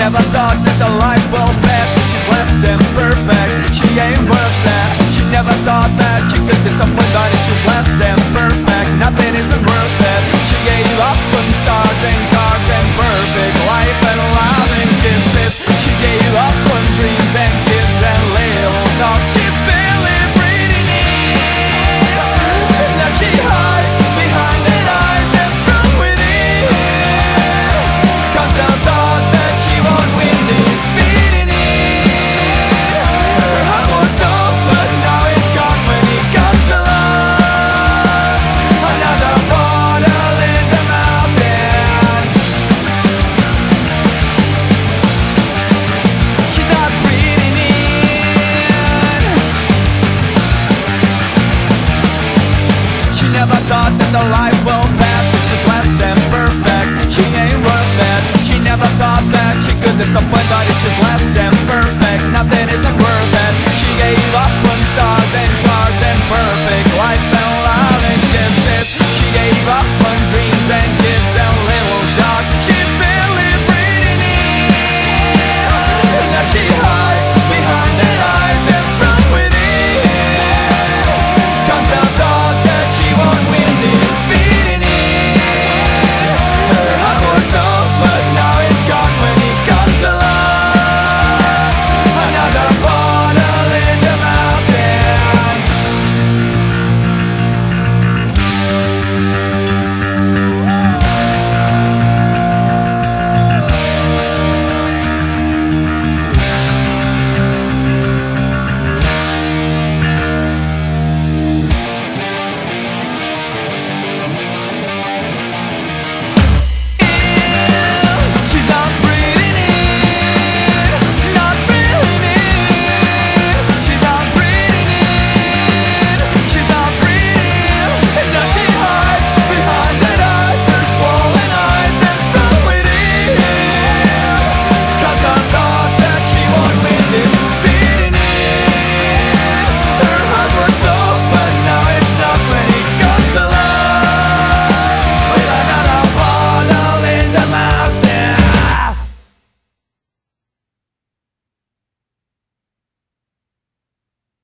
never thought that the life will pass, and she's less than perfect. She ain't worth that. She never thought that she could disappoint, but she's less than perfect. Nothing isn't worth it. She gave up on stars and cars and perfect life and love and kisses. She gave up on dreams and kids and little dogs. She's barely breathing in. Now she hides behind the eyes and from within comes the thought that she won't win this beating in. Her heart was soft, but now it's gone when it comes along. Another bottle in the mountain. She's not breathing in. She never thought that the life will pass, and she's less than perfect. She ain't worth it. She never thought that she could disappoint, but it's just less than perfect.